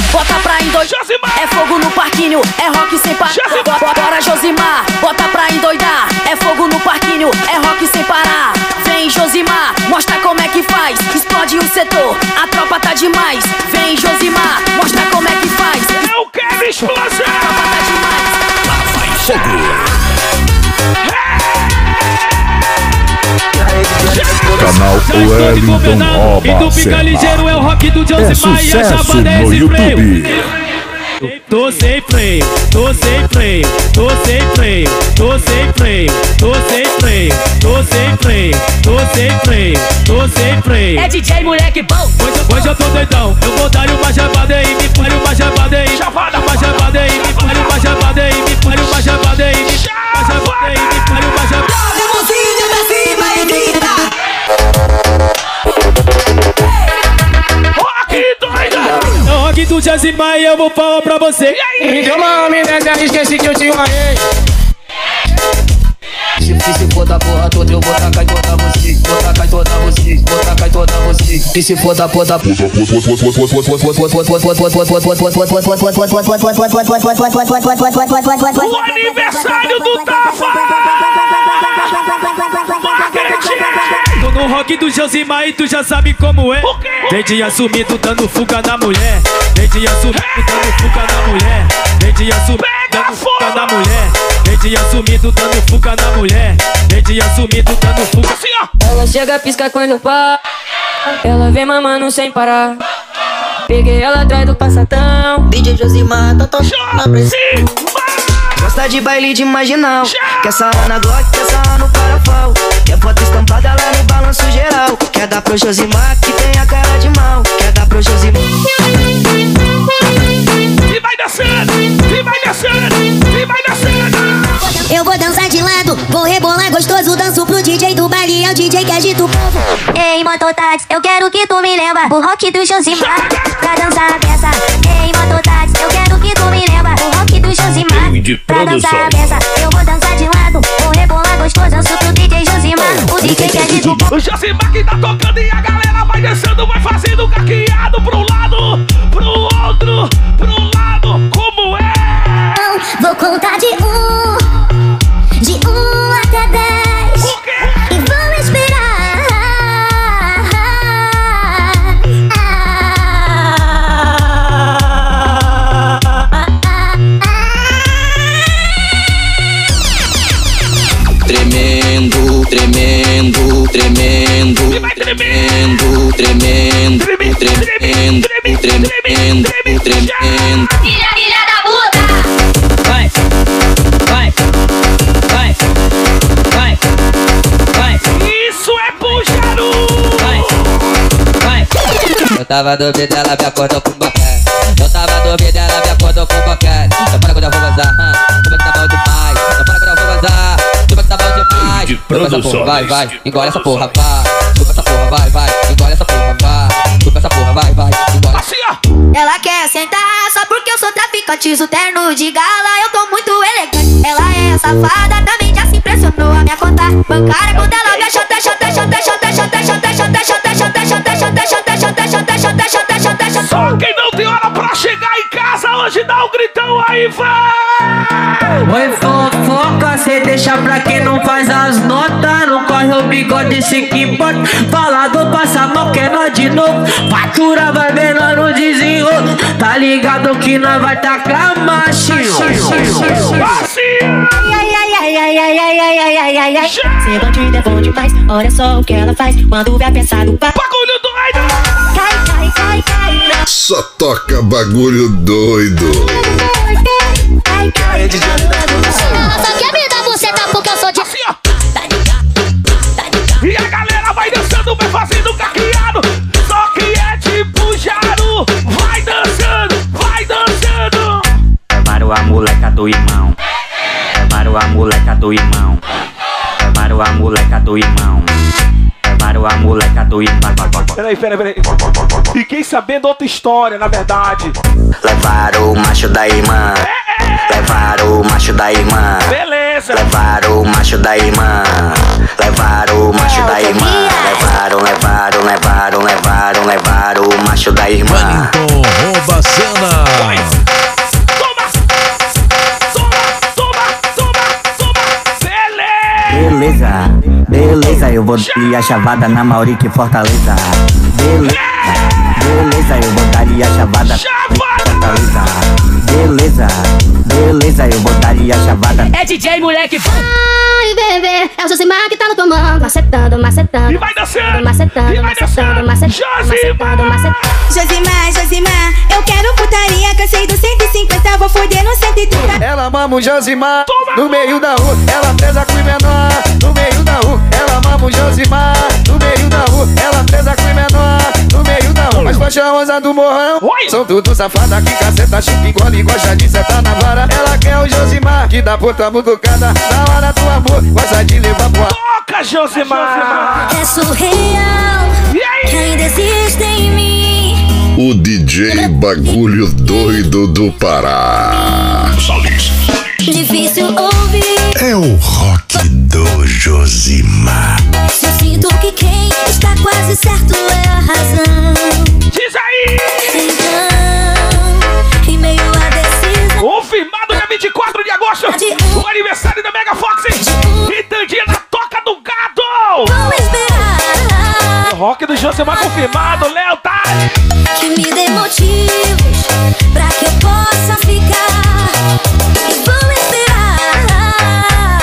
bota pra endoidar. É fogo no parquinho, é rock sem parar. Bora Josimar, bota pra endoidar. É fogo no parquinho, é rock sem parar. Vem Josimar, mostra como é que faz. Explode o setor, a tropa tá demais. Vem Josimar, mostra como é que faz. Eu quero explosão. A tropa tá demais. Lá vai fogo. Canal Wellington Oba. E tu fica ligeiro, é o rock do Josimar e a chapada é esse freio. Tô sem freio, tô sem freio, tô sem freio, tô sem freio, tô sem freio, tô sem freio, tô sem freio, tô sem freio. É DJ moleque bom. Hoje eu tô doidão, eu vou dar uma chavada aí, me fale uma chavada aí, uma chavada aí, me fale uma chavada aí, me fale uma chavada aí, uma chavada aí, me fale uma chavada. É o rock do Josimar e eu vou falar pra você. Me deu uma amnésia, esqueci que eu te amarrei. Se for da porra toda, eu vou tacar e botar você. Vou tacar e botar você, vou tacar e botar você. E se for da porra O aniversário do Tapa. Tô no rock do Josimar e tu já sabe como é. Vem de assumido dando fuga na mulher. Vem de assumido dando fuga na mulher. Vem de assumido dando fuga na mulher. Vem de assumido dando fuga na mulher. Vem de assumido dando fuga. Ela chega, pisca quando pá. Ela vem mamando sem parar. Peguei ela atrás do passatão. DJ Josimar, tá na pressão. Gosta de baile de marginal. Quer sarrar na Glock, quer sarrar no parafal. Quer foto estampada lá no balanço geral. Quer dar pro Josimar que tem a cara de mal. Quer dar pro Josimar. E vai descendo, e vai descendo, e vai descendo. Eu vou dançar de lado, vou rebolar gostoso. Danço pro DJ do baile, é o DJ que agita o povo. Ei, mototáxi, eu quero que tu me leva o rock do Josimar pra dançar a peça. Ei, mototáxi, eu quero que tu me leva o rock do Josimar pra dançar a peça. Eu vou dançar de lado, vou rebolar gostoso. Danço pro DJ Josimar, o DJ que agita o povo. O Josimar que tá tocando e a galera vai descendo, vai fazendo caqueado pro lado, pro outro, pro lado. Como é? Vou contar de 1 até 10 e vou esperar. Tremendo, tremendo, tremendo. E vai tremendo, tremendo, tremendo, tremendo, tremendo. Filha da puta! Vai, vai, vai, vai, vai. Isso é puxaru. Vai, vai. Eu tava dormindo, ela me acordou com boquete. Eu tava dormindo, ela me acordou com boquete. Não para quando eu vou vazar, como é que tá bom demais. Não para quando eu vou vazar, como é que tá bom demais. Chupa essa porra, vai, vai, engole essa porra, vai. Chupa essa porra, vai, vai, engole essa porra, vai. Chupa essa porra, vai, vai, engole. Assim, ó. Ela quer sentar só porque eu sou traficante. Uso terno de gala, eu tô muito elegante. Ela é safada, também já se impressionou a minha conta bancária. Quando ela vê chota, chota, chota, chota, chota, chota, chota, chota, chota, chota, chota, chota, chota, chota, chota, chota, chota, chota. Só quem não tem hora pra chegar em casa hoje dá um gritão aí, vai! Oi, fofoca, cê deixa pra quem não faz as notas. Não corre o bigode, se que importa. Falado passa mal, que é nós de novo. Fatura vai ver nós no desenrolo. Tá ligado que nós vai tacar machinho. Cê bandido é bom demais, olha só o que ela faz. Quando vê a peça do pá. Bagulho doido! Cai, cai, cai, cai. Só toca bagulho doido. Só quer me dar buceta porque eu sou de... Assim, ó. E a galera vai dançando, vai fazendo caqueado. Só que é tipo Jaru. Vai dançando, vai dançando. Para a moleca do irmão. Para a moleca do irmão. Para a moleca do irmão. Para a moleca do irmão. Peraí. Fiquei sabendo outra história, na verdade. Levaram o macho da irmã. Levaram o macho da irmã. Beleza. Levaram o macho da irmã. Levaram o macho da irmã. Levaram o macho da irmã. Barbacena. Beleza, eu vou dar a chavada na Maurique Fortaleza. Beleza, eu vou dar a chavada Fortaleza. Beleza, eu vou dar a chavada. É DJ, moleque. Ai, bebê, é o Josimar que tá no comando. Macetando. E vai dançando. Macetando. Josimar, eu quero putaria. Cansei do 150, vou foder no 130. Ela mama o Josimar no meio da rua. Ela presa com o menor no meio da rua. Ela mama o Josimar no meio da rua. Ela presa com o menor no meio da rua. As faixas do morrão são tudo safada que caceta, chupa, engole e gosta de sentar na vara. Ela quer o Josimar que dá puta mutucada na hora do amor, gosta de levar pro ar. Toca, Josimar! É surreal que ainda existe em mim o DJ Bagulho Doido do Pará. Difícil ouvir. É o rock do Josimar. Eu sinto que quem está quase certo é a razão. Diz aí! Então, em meio à decisão, confirmado dia 24 de agosto, o aniversário da Mega Fox e Tandinha na Toca do Gado. vou esperar O rock do Josimar confirmado, Léo, tá? que me dê motivos pra que eu possa ficar. E vou esperar.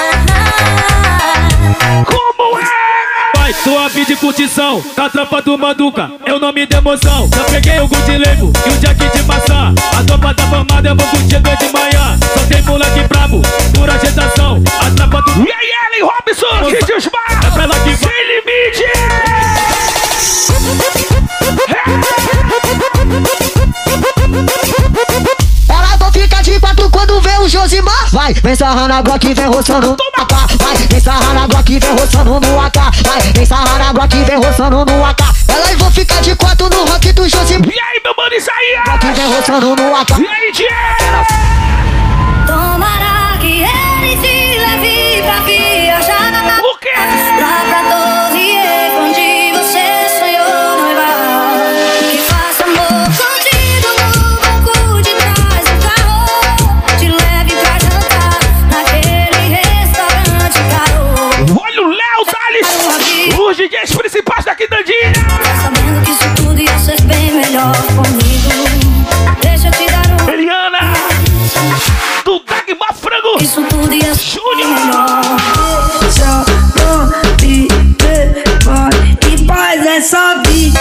Como é? Vai, tô a fim de curtição, da tropa do Manduca, eu não me dei emoção. Já peguei o Good Levo e o Jack de maçã. A tropa tá famada, eu vou curtir de manhã. Só tem moleque brabo, por agitação. A tropa do... E aí, Ellen Robson, Kid Osmar, é pra ela que vai. Sem limite! Ela não fica de quatro quando vê o Josimar. Vai, vem sarrando a Glock, vem roçando no AK. Vai, vem sarrando a Glock, vem roçando no AK. Vai, vem sarrando a Glock, vem roçando no AK. Ela e vou ficar de quatro no rock do Josimar. E aí, meu mano Isaías? Glock vem roçando no AK. E aí, Diego? Tomara que ele te leve pra viajar. O quê? Lá pra Torre Eiffel, onde você sonhou noivar. Que faça amor contigo no banco de trás do carro. Te leve pra jantar naquele restaurante caro. Olha o Léo Salles, os DJs principais daqui da Tandinha. Tá sabendo que isso tudo ia ser bem melhor comigo. Deixa eu te dar Eliana, do Dagmar Frango, isso tudo ia ser melhor. Só que paz é só vida.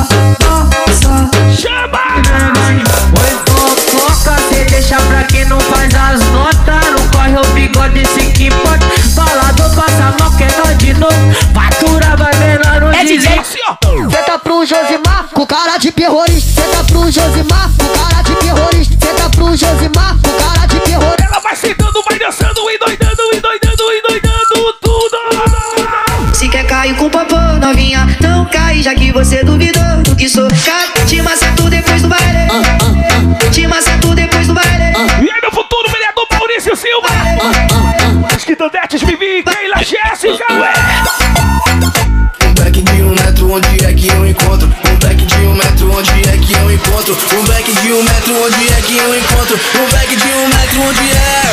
chama! Oi, fofoca, cê deixa pra quem não faz as notas. Não corre o bigode, se que pode. Falador passa mal, que é nós de novo. Fatura vai menor no DJ assim, ó. Cê tá pro Josimar com cara de terrorista. Cê tá pro Josimar com cara de terrorista. Cê tá pro Josimar com cara de terrorista. Ela vai sentando, vai dançando e doidando tudo. Se quer cair com popô, novinha, não cai, já que você duvidou do que sou. Te macento depois do baile. Te macento depois do baile. E aí, meu futuro vereador Maurício Silva. As Quitandetes, Vivi, Keila, Jéssica. Um back de 1 metro, onde é que eu encontro? Um back de 1 metro, onde é que eu encontro? Um back de 1 metro, onde é que eu encontro? Um back de 1 metro, onde é?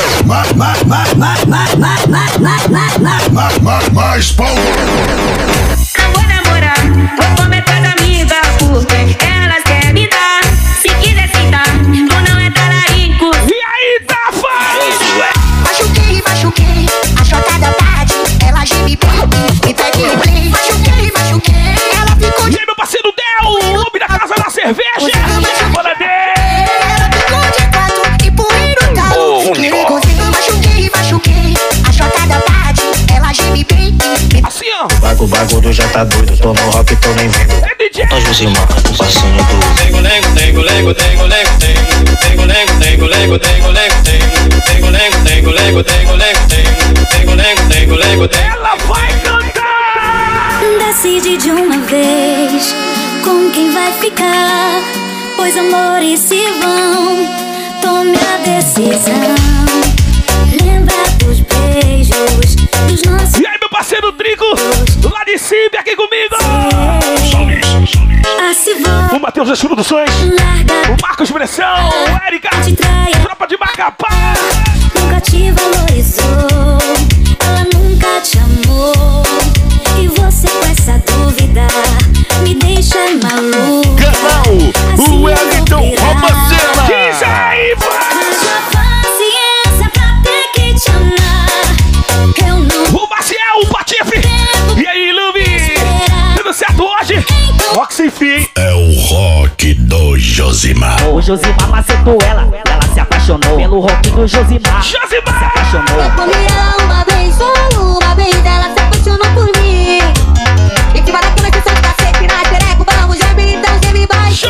Mais pau. Não vou namorar, vou comer com as amigas, porque elas querem me dar. Se quiser sentar, vou não entrar aí, E aí, Tafa? Machuquei, a chota da tarde. Ela geme bem, me pede o play. Machuquei, ela ficou E aí, meu parceiro Del, o nome da casa da cerveja. Bora, Del. Ela ficou de quatro e poeiro tal. Machuquei, a chota da tarde. Ela geme bem, assim, ó. O bagulho já tá doido, tô no rock, tô nem vendo. É DJ. Nós Josimar, passinho do Tengo lego, tengo lego, tengo lego, tengo lego, tengo lego, tengo lego, tengo lego, tengo lego, tengo lego, tengo lego, tengo lego, Ela vai cantar. decide de uma vez com quem vai ficar, pois amores se vão. Tome a decisão. Lembra dos beijos dos nossos. E aí, meu parceiro Trigo, lá de cima, aqui comigo. O Matheus das Produções. O Marcos Pressão. O Érica. Tropa de Macapá. Nunca te valorizou, ela nunca te amou. E você com essa dúvida me deixa maluco. Canal o Wellington Romacena. Diz aí, Haja paciência pra ter que te amar. Eu não. O Maciel, o Patife. E aí, Lubi? Tudo certo hoje? Rock sem fim. É o rock do Josimar. O Josimar macetou ela se apaixonou pelo rock do Josimar. Josimar! Se apaixonou. Eu comi ela uma vez, só uma vez, ela se apaixonou por mim. E que barato vai ser seu cacete na xereco, vamos gemer, então geme baixo.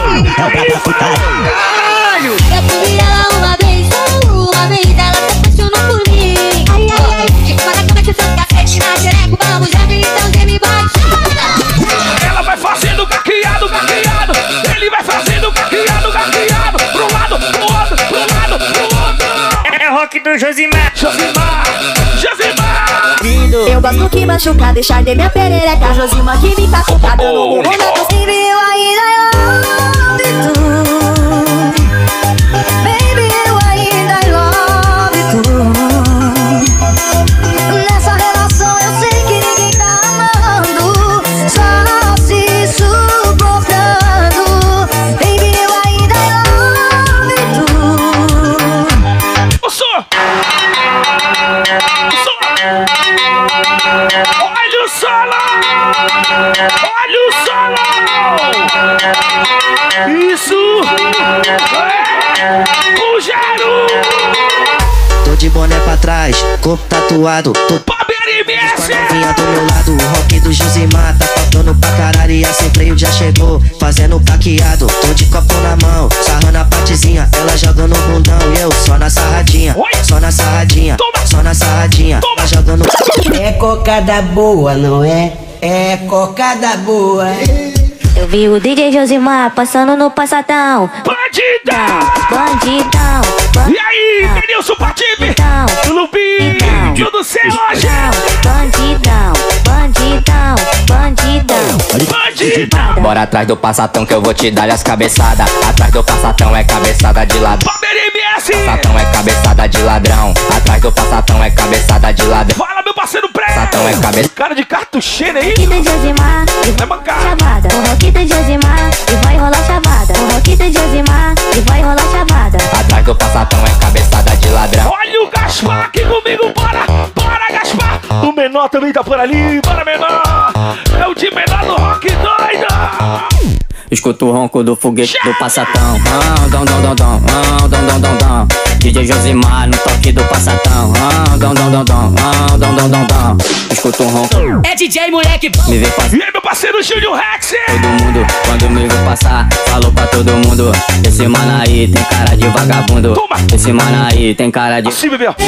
Eu comi ela uma vez, só uma vez, ela se apaixonou por mim. E que barato vai ser seu cacete na xereco, vamos gemer, então geme baixo. Ela vai fazendo caqueado, caqueado. Ele vai fazendo caqueado, caqueado. Pro lado, pro outro, pro lado, pro outro. É rock do Josimar. Josimar, Josimar. Eu gosto que machucar, deixar de minha perereca. Josimar que me tá dando um momento sem viu ainda I love you. Baby, eu ainda I love you. Nessa relação eu sei que ninguém tá amando, só se suportando. Baby, eu ainda I love you. O som. Olha o solo! Olha o solo! Isso é o Gero! Tô de boné pra trás, corpo tatuado. Tô novinha do meu lado, o rock do Josimar tá faltando pra caralho e a sem freio já chegou, fazendo caqueado. Tô de copo na mão, sarrando a partezinha, ela jogando o bundão e eu só na sarradinha, só na sarradinha, só na sarradinha, tá jogando. É cocada boa, não é? É cocada boa. Eu vi o DJ Josimar passando no passadão. Bandidão! Bandidão! E aí, Denilson Patife? Lubi! Tudo certo hoje? Bandidão! Bandidão! Bandidão! Bandidão! Bora atrás do passatão que eu vou te dar as cabeçadas. Atrás do passatão é cabeçada de ladrão. Passatão é cabeçada de ladrão. Atrás do passatão é cabeçada de ladrão. Fala, meu parceiro preto! Passatão é cabeça. Cara de cartucheira aí! Rock do Josimar vai mancar. Chavada. O rock do Josimar e vai rolar chavada. O rock do Josimar e vai rolar chavada. Atrás do passatão é cabeçada de ladrão. Olha o Gaspar aqui comigo, bora! Bora, Gaspar! O menor também tá por ali, bora, menor! É o de menor do rock doido! Escuta o ronco do foguete do passatão. Dom, dom, dom, dom, dom, dom, dom, dom. DJ Josimar no toque do passatão. Dom, dom, dom, dom, dom, dom, dom, dom. Escuta o ronco. É DJ moleque. Me vê passar. E aí, meu parceiro Júlio Rex? Todo mundo, quando me viu passar, falou pra todo mundo: esse mano aí tem cara de vagabundo. Toma. Esse mano aí tem cara de. Assim, bebê.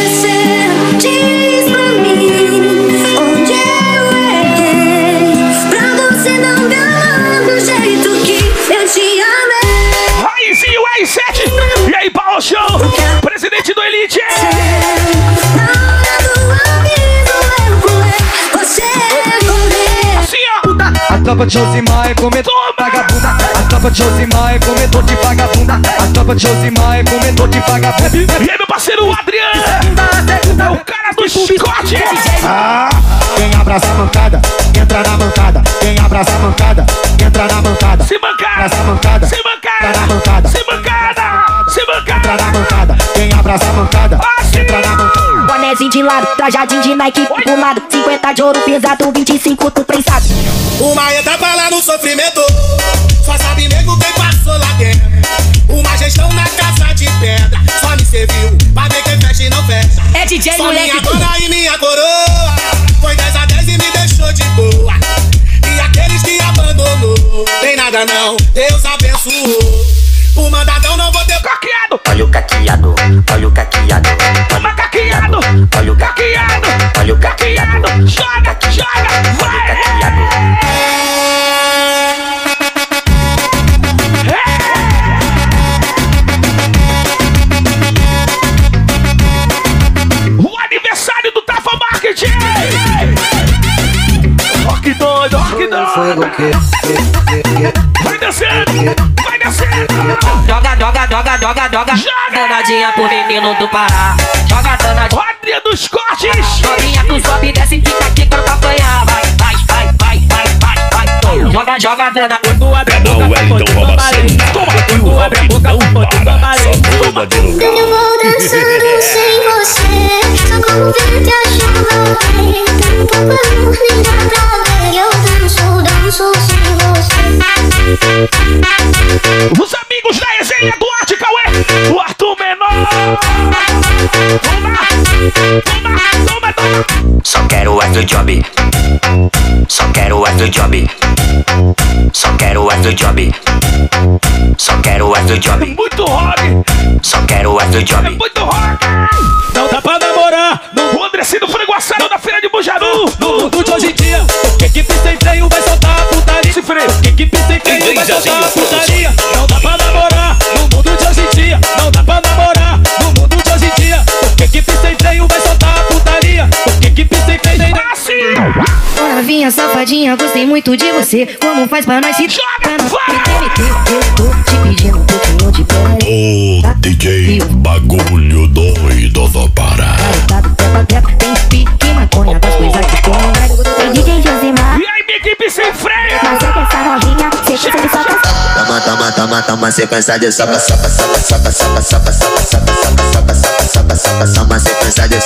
Diz pra mim onde eu errei, pra você não me amar do jeito que eu te amei. Raizinho R7. E aí, Paulo Show, presidente do Elite. Na hora do aviso eu correr, você correr. Assim, ó. A tropa de Josimar é comedor de vagabunda. A tropa de Josimar é comedor de vagabunda. A tropa de Josimar é comedor de vagabunda. E aí, meu parceiro Adriano, é o cara do chicote. Quem abraça a mancada, entra na mancada. Quem abraça a mancada, entra na mancada. Se mancada, abraça a mancada, se mancada, entra na mancada. se mancada, se mancada, entra na mancada. Quem abraça a mancada, entra na mancada. Bonézinho de lado, trajadinho de Nike pro lado, 50 de ouro pesado, 25 tu prensado. Uma etapa lá no sofrimento, só sabe nego quem passou lá dentro. Uma gestão na casa de pedra, só me serviu pra ver quem fecha e não fecha. É DJ só moleque. Minha dona e minha coroa, foi 10 a 10 e me deixou de boa. E aqueles que abandonou, tem nada não, Deus abençoou. O mandadão não vou ter caqueado. Olha o caqueado, olha o caqueado. Toma caqueado, olha o caqueado, olha o caqueado. Joga, joga, vai. Joga. Danadinha pro menino do Pará. Joga danadinha. Rodinha dos cortes. Novinha tu sobe e desce, fica aqui pra apanhar. Vai. Joga danadinha. Quando abre a boca, Wellington Robacena. quando abre a boca, Muda de lugar. Eu vou dançando sem você. Só como vento a chuva vai. Tem pouco amor, nem dá pra ver. Eu danço sem você. Os amigos da resenha do Arte Cauê. O Arthur Menor. Toma. Só quero o do job. Só quero o do job. Só quero o do job. Só quero o do job. Muito rock. Só quero o do job. Muito rock. Não dá pra namorar. O Andressinho do Frango Assado da Feira de Bujaru. No mundo de hoje em dia, porque equipe sem freio vai soltar a putaria. Se freio. Equipe sem freio vai soltar a putaria. Não dá pra namorar. No mundo de hoje em dia, não dá pra namorar. No mundo de hoje em dia, porque equipe sem freio vai soltar a putaria. Porque equipe sem freio assim. Ô novinha safadinha, gostei muito de você. Como faz pra nós se joga? Eu tô te pedindo um pouquinho de pele. Ô DJ bagulho doido do Pará. Tem pique, maconha das coisas que tem. Ei DJ Josimar. E aí minha equipe sem freio. Mas é que essa novinha, cê que ele só tá. Toma sequência de sopa. Toma sequência de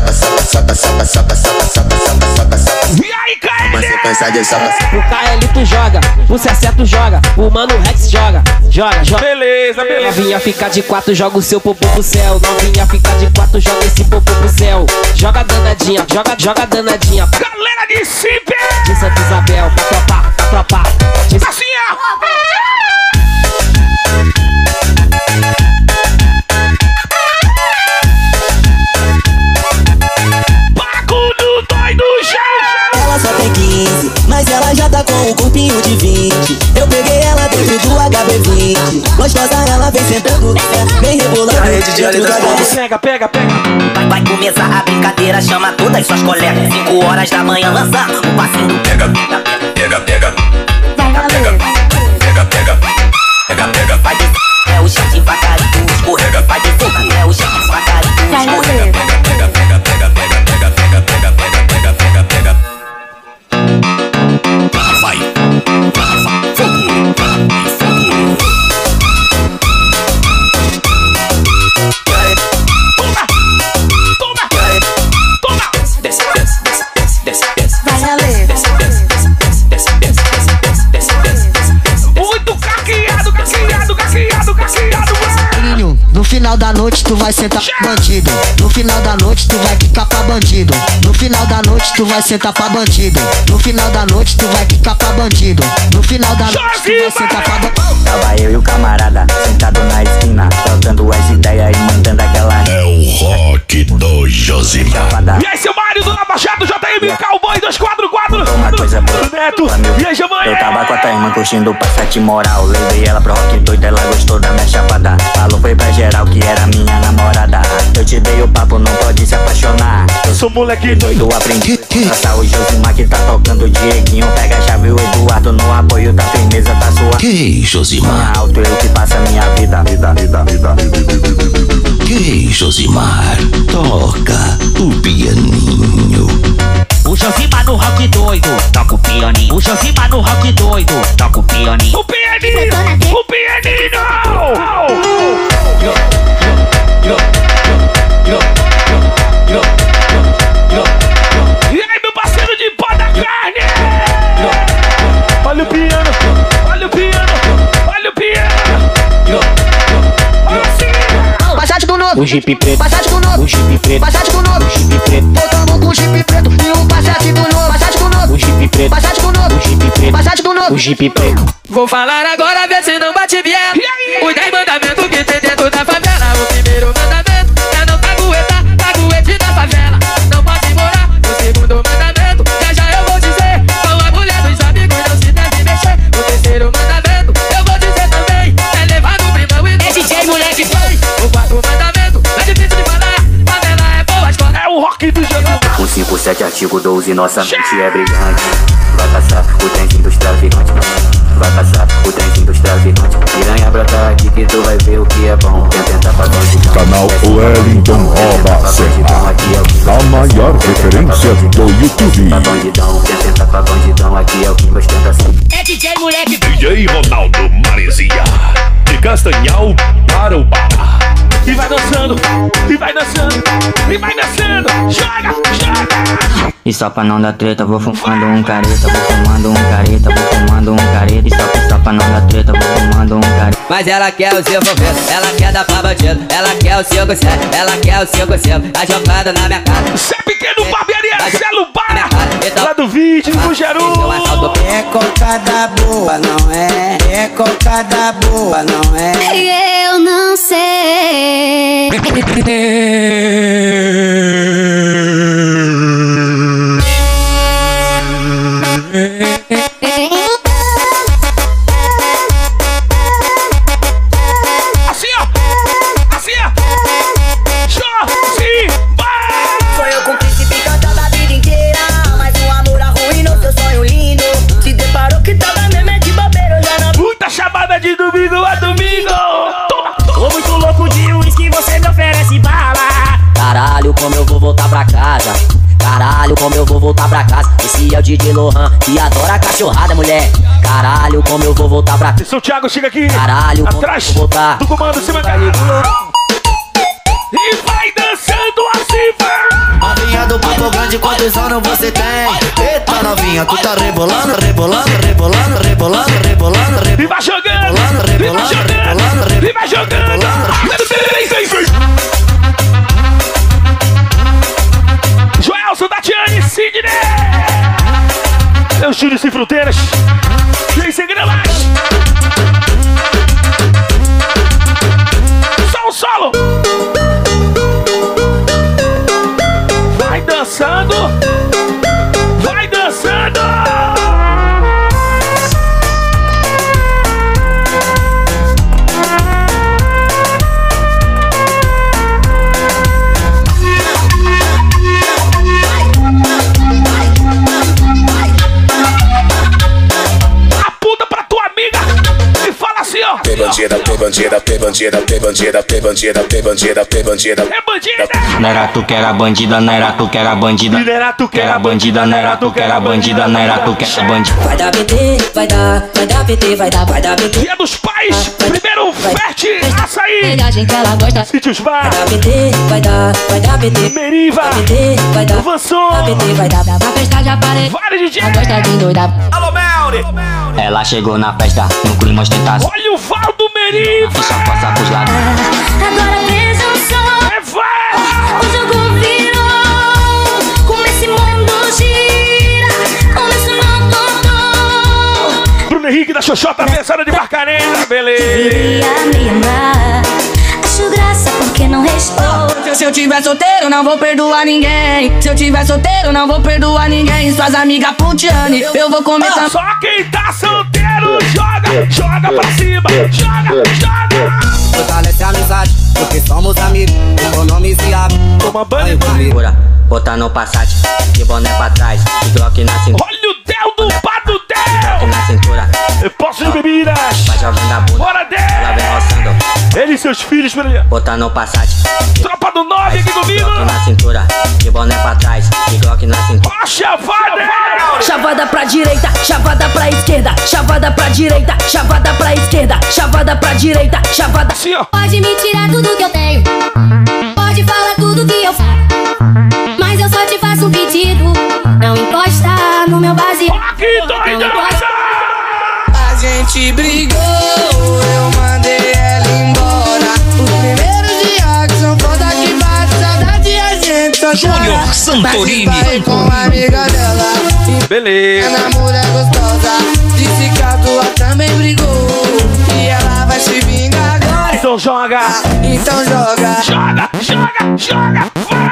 E aí, Kaeli? Toma sequência de sopa. O Kaelito joga, o Ceceto joga, o Mano Rex joga. Beleza. Novinha fica de 4, joga o seu popô pro céu. Novinha fica de 4, joga esse popô pro céu. Joga danadinha, joga danadinha. Galera de Cipe. De Santa Isabel, pra tropar. Assim, ó. Bagulho doido já. Ela só tem 15, mas ela já tá com um corpinho de 20. Eu peguei ela dentro do HB20. Gostosa ela vem sentando, vem rebolando. A rede de olho das bombas. Pega. Vai começar a brincadeira, chama todas suas colegas. 5 horas da manhã lança o passinho do pega. Vai valer. Pega. Vai descer, é o chão devagarinho, escorrega. Vai descer, é o chão devagarinho, Vai escorrega. valer. Vai. Toma. Desce. Vai valer. Muito caqueado. No final da noite tu vai sentar pra bandido. No final da noite tu vai quicar pra bandido. No final da noite tu vai sentar pra bandido. No final da noite tu vai quicar pra bandido. No final da noite tu vai sentar pra bandido. Tava eu e o camarada sentado na esquina, trocando as ideias e mandando aquela. É o rock do Josimar. E aí, seu Mário do Lava Jato, JM, Cowboy 244. Uma coisa boa. Neto. E aí, Giovanni? Eu tava com a tua irmã curtindo o passate moral. Levei ela pro rock doido, ela gostou da minha chapada. Falou foi pra geral que era minha namorada. Eu te dei o papo, não pode se apaixonar. Eu sou moleque doido, aprendi. Tratar o Josimar que tá tocando o Dieguinho. Pega a chave, o Eduardo no apoio da firmeza da sua. Que Josimar? Alto eu que passa minha vida. Que Josimar? Toca o pianinho. O Josimar no rock doido, toca o pianinho. O Josimar no rock doido, toca o pianinho. O pianinho! E aí, meu parceiro de pó da carne? Olha o piano. Passate do novo. O Jeep preto. Passate do novo. O Jeep preto. Passate do novo. O Jeep preto. Voltamos com o Jeep preto e o Passate do novo. Passate do novo. O Jeep preto. Passate do novo. O Jeep preto. Passate do novo. O Jeep preto. Vou falar agora, vê se não bate vier. Os 10 mandamentos que tem dentro da favela. O primeiro mandamento é não caguete na favela. Não pode morar. O segundo mandamento, já eu vou dizer. Com a mulher dos amigos não se deve mexer. O terceiro mandamento, eu vou dizer também. É levar no primão e no DJ moleque foi. O quarto mandamento, é difícil de falar. Favela é boa escola. É o rock do jogo. O 5, 7 a artigo 12, nossa mente é brilhante. Vai passar o trenzinho dos traficantes. Vai passar o trenzinho dos traficantes. Piranha brota aqui que tu vai ver o que é bom. Tenta pra bandidão. Canal Wellington Rouba Serra, a maior referência do YouTube. Pra bandidão, tenta pra bandidão. Aqui é o que ostentação. É DJ moleque. DJ Ronaldo Maresia, de Castanhal para o Pará. E vai dançando, e vai dançando, e vai dançando. Joga, joga. E só pra não dar treta, vou fumando um careta. Vou fumando um careta, vou fumando um careta. E só pra não dar treta, vou fumando um careta. Mas ela quer o seu envolvido, ela quer dar pra bandido. Ela quer o 5-7, ela quer o 5-5. A jogada na minha cara. Cê é pequeno, barbearia, Celo Bara. Lá do vídeo, no Geru. É cocada boa, não é? É cocada boa, não é? Eu não sei. Assim, ó. Assim, ó. Josimar. Sonhou com o príncipe cantando a vida inteira, mas um amor arruinou seu sonho lindo. Se deparou que tava mesmo é de bobeira, já não. Muita chamada de domingo a domingo. Tô muito louco de uísque, você me oferece bala. Caralho, como eu vou voltar pra casa. Caralho, como eu vou voltar pra casa. Esse é o DJ Lohan, que adora cachorrada, mulher. Caralho, como eu vou voltar pra casa. Seu Thiago chega aqui. Caralho, atrás como eu vou voltar do comando, se mangado. E vai dançando assim, vai. Novinha do Papo Grande, quantos anos você tem? Eita novinha, tu tá rebolando, rebolando, rebolando, rebolando, rebolando, rebolando. E vai jogando, e vai jogando, e vai jogando. Joelson, Tatiane, Sidney. Meus Júlio Sem Fronteiras. 6 gramas. Só um solo. Vai dançando. Vai dançando. P bandida, P bandida, P bandida, P bandida, P bandida, P bandida, P bandida. É bandida! Não era tu que era bandida, não era tu que era bandida. Não era tu que era bandida, não era tu que era bandida, não era tu que era bandida. Vai dar PT, vai dar PT, vai dar PT. Dia dos Pais, primeiro fete, açaí. Pegadinha que ela gosta. Sítios Bar. Vai dar PT, vai dar PT. Meriva. Vai dar Vanson. Vai dar pra festa de aparelho. Vários DJ. Gosta de doidar. Alô, Melri. Ela chegou na festa, no clima ostentação. Olha o Valdo Meriva. Só passa pros lados. Agora veja o som. O jogo virou. Como esse mundo gira. Como esse mundo mudou. Bruno Henrique da Xoxota, pensando de Barcarena, beleza. Queria me amar. Acho graça porque não responde. Se eu tiver solteiro, não vou perdoar ninguém. Se eu tiver solteiro, não vou perdoar ninguém. Suas amigas putiane, eu vou comer também. Só quem tá solteiro joga, joga pra cima, joga, joga. Fortalece a amizade, porque somos amigos. Economizado. Toma banho comigo. Botar no Passat, de boné pra trás, de Glock na cintura. Olha o Del do Pato Del. Na cintura. Eu posso de bebidas. Vai jogando a bunda. Bora, Del. Ela vem roçando. Ele e seus filhos, por ali. Botar no Passat. Tropa do 9 aqui comigo. Glock na cintura, de boné pra trás, de Glock na cintura. Ó, chavada. Chavada pra direita, chavada pra esquerda. Chavada pra direita, chavada pra esquerda. Chavada pra direita, chavada. Assim, ó. Pode me tirar tudo que eu tenho. Pode falar tudo que eu faço. Mas eu só te faço um pedido. Não encosta no meu baseado. Que doida! A gente brigou, eu mandei ela embora. Os primeiros dias que são foda que bate saudade, a gente só Júnior Santorini. Mas com a amiga dela. Beleza. Na mulher gostosa, disse que a tua também brigou. E ela vai se vingar agora. Então joga. Então joga. Joga, joga, joga.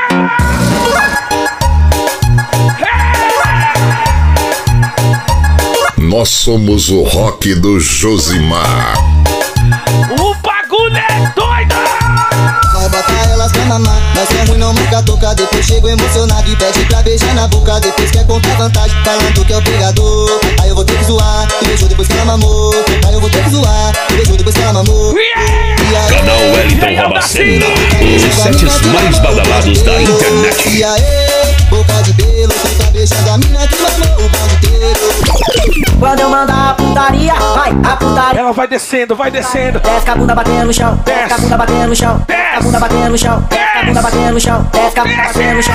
Nós somos o rock do Josimar. O bagulho é doido! Vai botar elas na mamar. Mas é ruim, não marca toca. Depois chego emocionado e pede pra beijar na boca. Depois quer contar vantagem, falando que é o pegador. Aí eu vou ter que zoar, e beijou depois que ela mamou. Aí eu vou ter que zoar, e beijou depois que ela mamou. Canal Wellington Rabacena, os sets mais badalados da internet. E aí, boca de pelo, tu tá beijando a mina que mamou o bonde inteiro. Quando eu mandar a putaria, vai, a putaria. Ela vai descendo, vai descendo. Desce a bunda batendo no chão, desce a bunda batendo no chão, desce a bunda batendo no chão, desce a bunda batendo no chão, desce a bunda batendo no chão.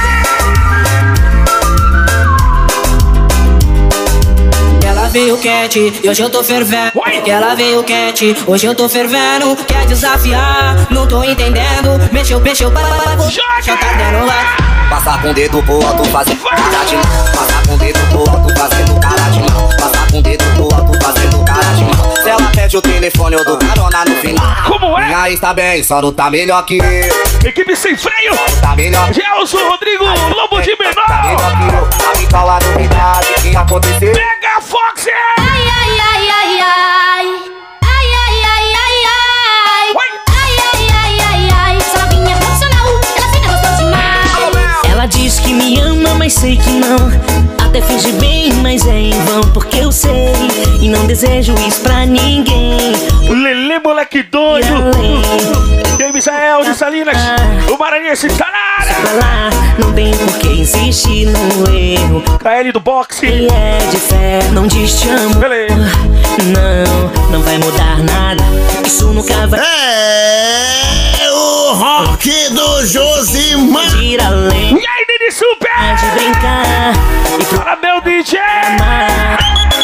Ela veio quente, e hoje eu tô fervendo. Ela veio quente, hoje eu tô fervendo. Quer desafiar, não tô entendendo. Mexeu, já tá dando lá. Passar com o dedo pro alto, fazendo cara de mal. Passar com o dedo pro alto, fazendo cara de mal. Passar com o dedo pro alto, fazendo cara de mal. Se ela pede o telefone, eu dou carona no final. Como é? Minha está bem, só não tá melhor que eu. Equipe sem freio. Tá melhor. Gelson Rodrigo, Lobo de Menor. Tá melhor que eu. A me fala a novidade que aconteceu. Pega Fox! Ai, ai, ai, ai, ai. Ai, ai, ai, ai, ai. Ai, ai, ai, ai, ai. Só vinha profissional, ela fica gostosa demais. Ela diz que me ama, mas sei que não. Até finge bem, mas é em vão. Porque eu sei e não desejo isso pra ninguém. Lelê, moleque doido. E aí, Misael de Salinas, o Maranhense está na área. Pra lá, não tem por que insistir no erro. KL do boxe. Ele é de fé, não diz te amo. Beleza. Não vai mudar nada. Isso nunca vai. É o rock do Josimar. Tira além. E aí, Nini Super? De brincar. E para meu DJ. Amar.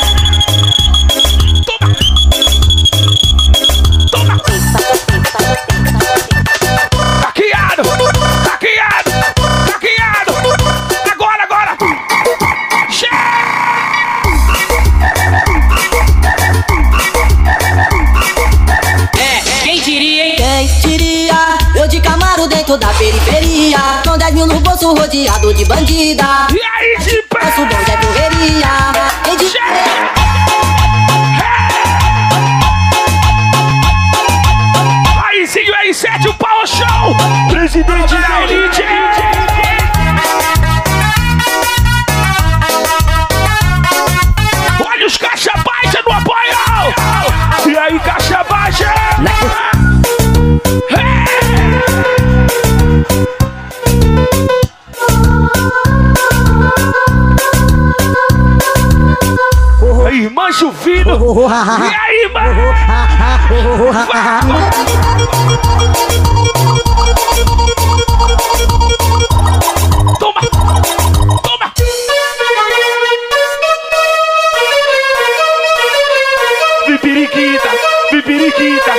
Toma. Taqueado. Agora. Quem diria, hein? Quem diria? Eu de Camaro dentro da periferia, com 10 mil no bolso rodeado de bandida. E aí, de pé? Nosso bonde é correria. Quem diria? Aizinho aí, 7, o Power Show. Presidente da Elite. Olha os caixa baixa no apoio. E aí, caixa baixa. Irmã Juvino. E aí, mano? Toma. Vipiriquita.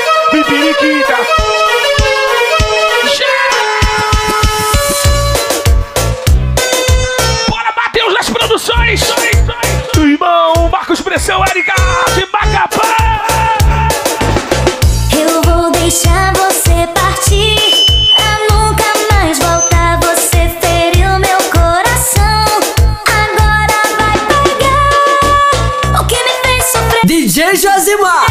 Bora, Matheus das Produções. Irmão Marcos Pressão, Erika de Macapá. Eu vou deixar você partir, pra nunca mais voltar. Você feriu meu coração, agora vai pagar o que me fez sofrer. DJ Josimar.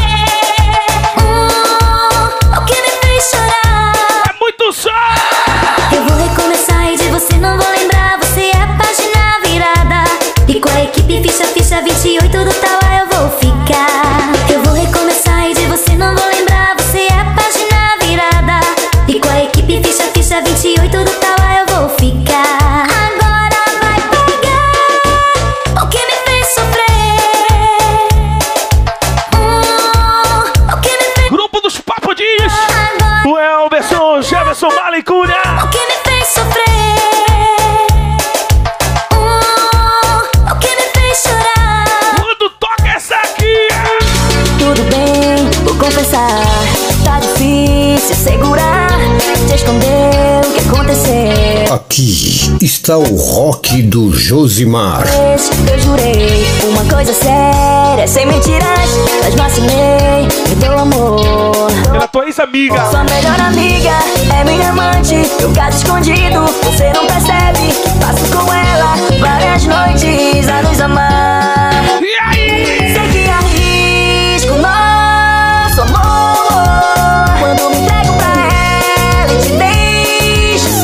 O que me fez chorar. É muito só. Eu vou recomeçar e de você não vou lembrar. Você é a página virada, e com a equipe ficha 28 do Tauá eu vou ficar. Eu vou recomeçar e de você não vou lembrar. Você é a página virada, e com a equipe ficha 28 do Tauá eu vou ficar. Agora vai pagar o que me fez sofrer. O que me fez. Grupo dos Papudinhos. O Elberson, Jefferson, Malicúria. O que me fez sofrer. O que me fez chorar. Quando toca essa aqui. Tudo bem, vou confessar, tá difícil segurar, te esconder o que aconteceu. Aqui está o rock do Josimar. Eu jurei uma coisa séria, sem mentiras, mas vacilei, me deu amor. Ela é tua ex-amiga. Sua melhor amiga é minha amante, meu caso escondido, você não percebe que passo com ela várias noites a nos amar. E aí? Sei que arrisco nosso amor, quando me entrego pra ela e te deixo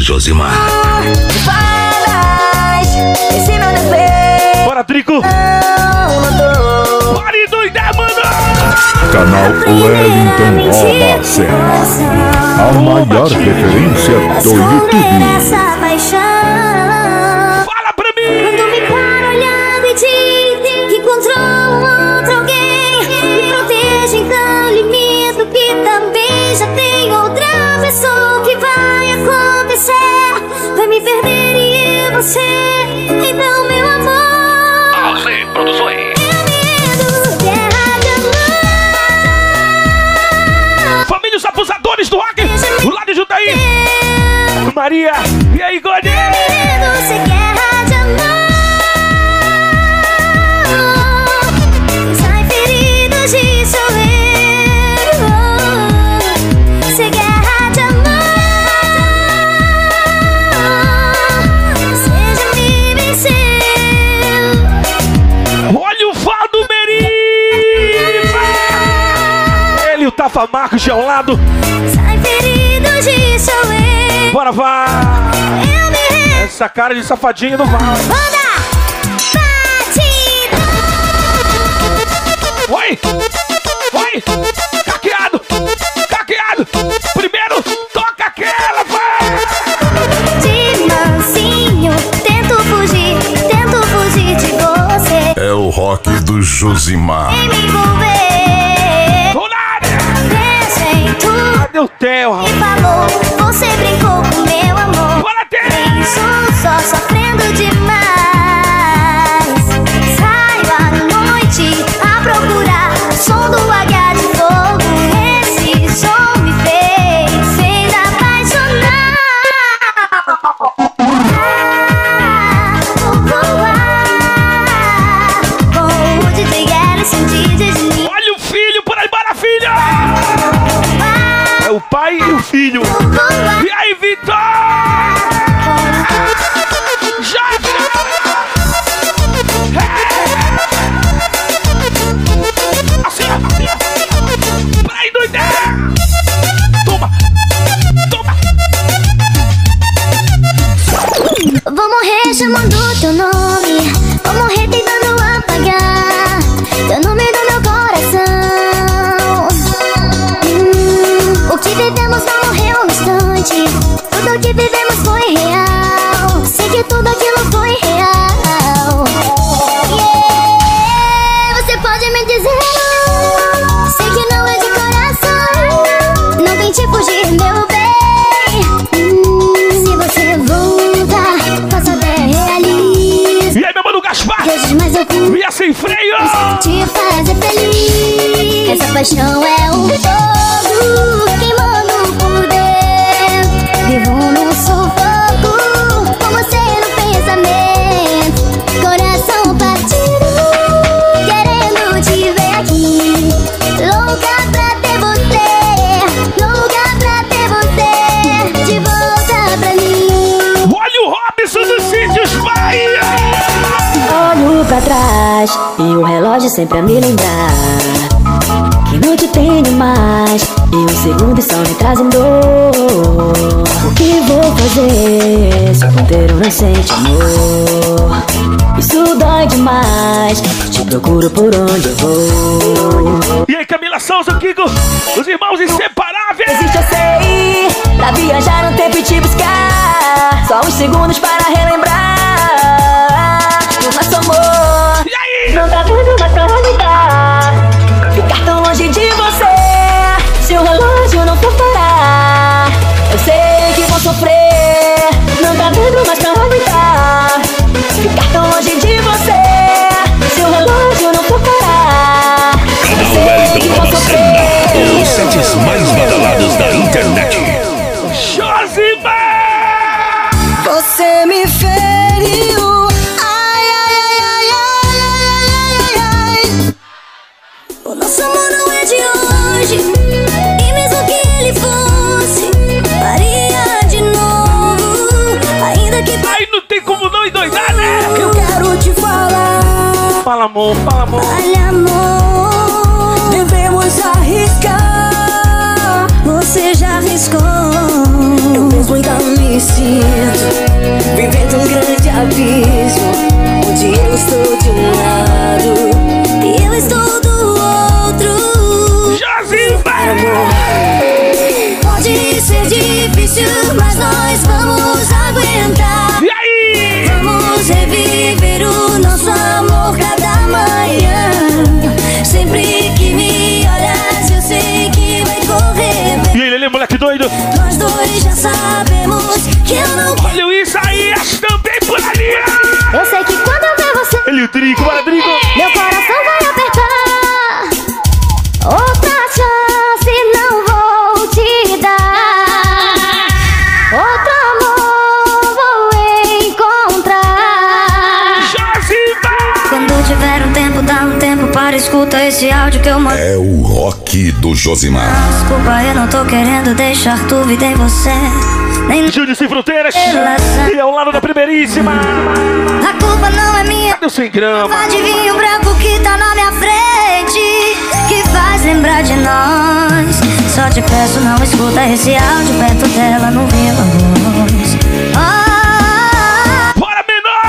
Josimar. Bora, Trico! Bora e doida, mano! Canal Wellington Robacena, a maior referência do YouTube. Fala pra mim! Quando me para olhando e diz que encontrou outro alguém, me protege, então limito que também já tem outra pessoa. O que vai acontecer? Vai me perder e você? Então, meu amor, Alcê Produções. Família Os Abusadores do Rock, o lado de Juntaí. Maria, e aí, Gordinho? Você guerra de amor, sai ferido de chover. Você guerra de amor, seja me venceu. Olha o Valdo Meriva! Ele e o Tafa Marcos ao lado. Sai ferido de chover. Bora, vá! Essa cara de safadinho não vai. Banda batida. Oi! Oi! Caqueado! Caqueado! Primeiro, toca aquela, vai! De mansinho, tento fugir de você. É o rock do Josimar. Sem me envolver. Deixa em tudo. Cadê o Theo? Me falou, você brincou com meu amor. Bora, Theo! Só sofrendo demais. Saio à noite a procurar som do H de fogo. Esse som me fez apaixonar. Vou voar com o DJ Ellison, DJ Juninho. Olha o filho por aí, bora, filho! É o pai e o filho. E aí, Vitor? Já! Assim, assim. Pra aí, doideira! Toma! Toma! Vou morrer chamando teu nome, vou morrer tentando apagar teu nome do meu coração. O que vivemos não morreu um instante, tudo que vivemos foi real. Sei que tudo aquilo foi real. Yeah, você pode me dizer não, sei que não é de coração, não tente fugir, meu bem. Se você voltar, posso até realizar. E aí, meu mano Gaspar? Mas eu e sem freio! Te fazer feliz. Essa paixão é um fogo queimando por dentro. Vivo num sufoco com você no pensamento. Coração partido, querendo te ver aqui. Louca pra ter você, louca pra ter você de volta pra mim. Olha o Robson dos Sítios Bahia! Olho pra trás e o relógio sempre a me lembrar que não te tenho mais e um segundo só me trazem dor. O que vou fazer se conter um nascente amor? Isso dói demais, te procuro por onde eu vou. E aí, Camila Souza, Kiko, os irmãos inseparáveis. Existe, eu sei, pra viajar no tempo e te buscar. Só uns segundos para relembrar do nosso amor. E aí? Não tá dando mais pra aguentar ficar tão longe de você. Se o relógio não for parar, eu sei que vou sofrer. Não tá dando mais pra aguentar ficar tão longe de você. Se o relógio não for parar, eu sei que vou sofrer. Os sets mais badalados da internet. Josimar! Você me feriu. Ai, ai, ai, ai, ai, ai, ai, ai. O nosso amor não é de hoje, e mesmo que ele fosse, faria de novo. Ainda que aí não tem como não endoidar, né? eu quero te falar. Fala, amor, fala, amor. Olha, amor, devemos arriscar. Você já arriscou, eu mesmo ainda me sinto doido. Nós dois já sabemos que eu não quero. Olha o Isaías também por ali. Eu sei que quando eu ver você, Ele o Drico, bora Drico. meu coração vai apertar. Outra chance não vou te dar. Outro amor vou encontrar. Quando tiver um tempo, dá um tempo para escutar esse áudio que eu mando. É o rock do Josimar. Desculpa, eu não tô querendo deixar dúvida em você. Nem Júlio Sem Fronteiras. E ao lado da primeiríssima. a culpa não é minha. Cadê o 100 gramas? Vai de vinho branco que tá na minha frente, que faz lembrar de nós. Só te peço, não escuta esse áudio perto dela, não viva a voz. Bora, menor!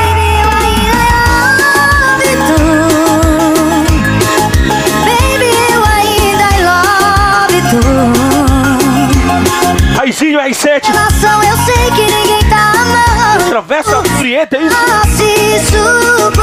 Baby, eu ainda love you. Raizinho, R7. Relação eu sei que ninguém tá amando. Travessa a Frieta, é isso? Faça isso